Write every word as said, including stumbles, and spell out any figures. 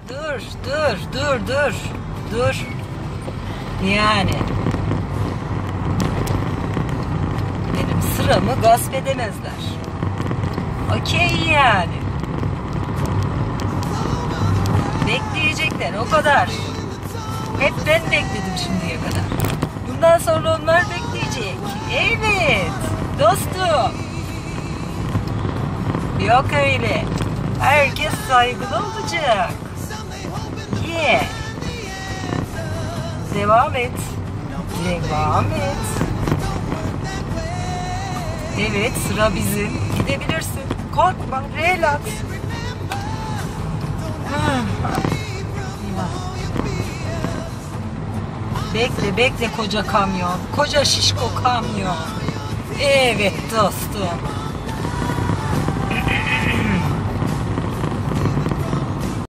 Dur, dur, dur, dur, dur. Yani benim sıramı gasp edemezler. Okey yani. Bekleyecekler, o kadar. Hep ben bekledim şimdiye kadar. Bundan sonra onlar bekleyecek. Evet, dostum. Yok öyle. Herkes saygılı olacak. Yeah. Devam et. Devam et. Evet, sıra bizim. Gidebilirsin. Korkma, relax. Bekle, bekle koca kamyon. Koca şişko kamyon. Evet dostum.